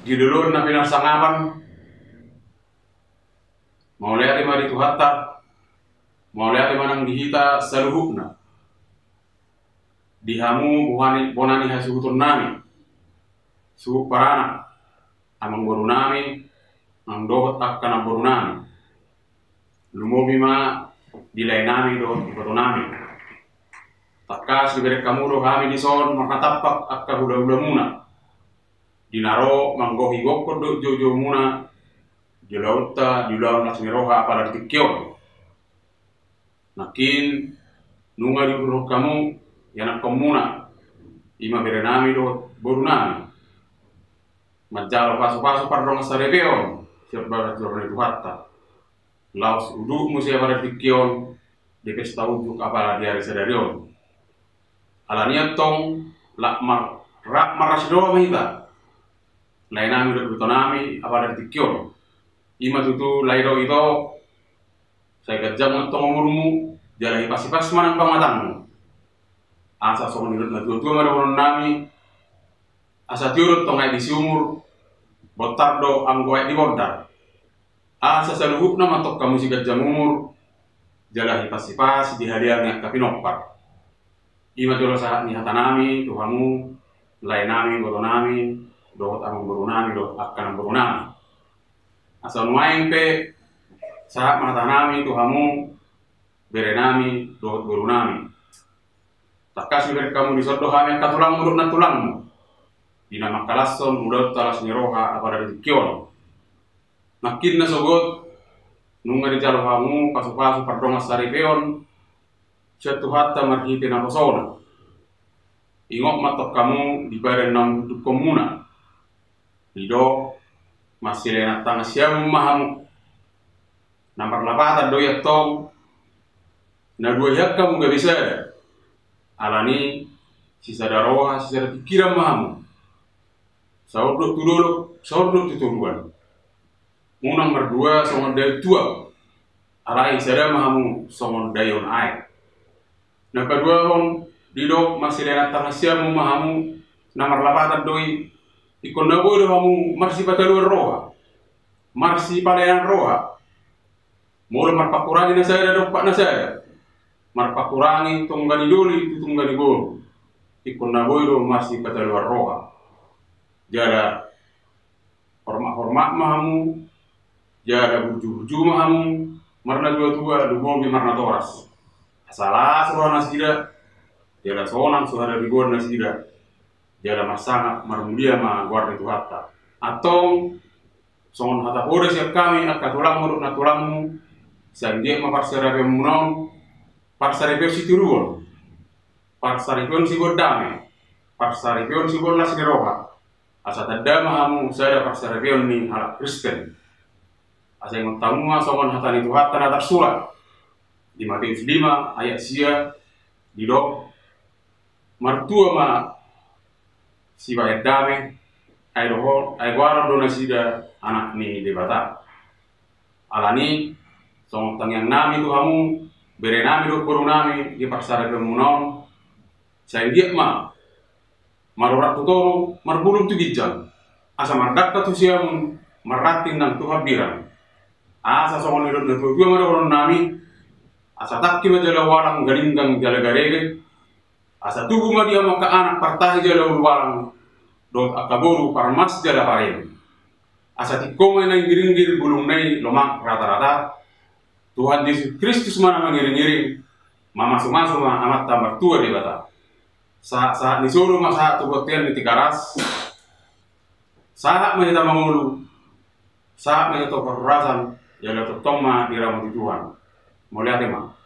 Gidulun na pinarsangapan, mau lihat di Tuhatta, mau lihat manang dihita saluhukna. Dihamu bonani hasuhutun nami, suhuk parana, amang boru nami, ang dohot akan ang boru nami. Lumobi ma dilay nami dohot boru nami. Takas diberi kamuro kami dison makatapak akka hula-hula muna. Dinaro manggohi gokko do jojo muna dilauta dilaw nasmiroha pada ditikyo. Nakin nunga diuruh kamu yanak komuna ima berenami do boru nami. Majalo paso-paso pardong sarebeon siap barat jorne Tuhatta. Laos udu musia pada tikyon depes tau juk apala diari sadarion. Alaniat tong lak marasido mahita. Lainami do butonami apa dari tikyon. Ima tutu laido itu saya gajang tong umurmu jalai pasi-pas manang pamatangmu. Asa song nirut na tutu marawonon nami. Asa tiurut tong ay di siumur botar do ang goy di bordar. Asa saluhuk na matok kamu si gajang umur jalai pasi-pas di hadiahnya kapinopar. Ima jolo saat ni hatanami tuhamu lainami botonami dohot amang borunami dohot akan borunami. Asal nuaing pe saat mahatanami tuhamu berenami dohot borunami. Takas beri kamu disodoh kami katulang urut na tulangmu. Dina makalason udot talas niroha apa dari tikyon. Makin na sogot nunga di jalo kamu pasu-pasu pardongas saripeon. Syatu hatta marhiti na posona. Ingok matok kamu di badan nang hidup komuna. Lido masih lena tanga siamu mahamu. Nampak lapatan doya tong. Na dua yak kamu gak bisa. Alani sisa daroha sisa pikiran mahamu. Sauduk tuduluk, sauduk tuturuan. Munang berdua songon dayu tua. Alai sada mahamu songon dayon air. Nah kedua hong didok masih lena tanga siamu mahamu. Namar lapatan doi ikon nabo do kamu marsi pataluan roha. Marsi palayan roha. Mula marpakurangi na saya dok pak na saya. Marpakurangi tunggani doli tunggani gol. Ikon nabo do marsi pataluan roha. Jada hormat-hormat mahamu. Jada burju-burju mahamu. Marna dua-dua dubomi marna toras. Asalah suara nasida. Jada sonang suara rigor nasida. Jada masanga marmulia ma guarda Tuhatta. Atau songon hata pore siap kami akka tulang murut na tulangmu. Sanjek ma parsarabe munon. Parsarabe si turuon. Parsarabe si godame. Parsarabe si bolas ni roha. Asa tadda mahamu sada parsarabe ni halak Kristen. Asa yang tamu songon hata ni Tuhatta na tersurat. Di Matius 5 ayat sia didok martua ma si bayat dame ay dohol ay guara do nasida anak ni debata alani song tangyang nami tuhamu bere nami do puru nami di parsara kemunon saya giat ma marurat tutoro marbulum tu gijang asa mardakta tu siam maratin nang tuhabiran asa songon idot na tuwa marurat nami asa takki ma jala walang galinggang jala garege asa tubuh ma dia maka anak partahi jala walang dot akaboru parmas jala parem asa tikoma na ngiring-ngiring bulung nai lomak rata-rata Tuhan Yesus Kristus mana mengiring-ngiring mamasuk-masuk ma amat tambah tua di bata saat disuruh ma saat tubotian di tikaras saat menyata mangulu saat menyata perurasan jala tutong ma diramu Tuhan. Mau lihat emang?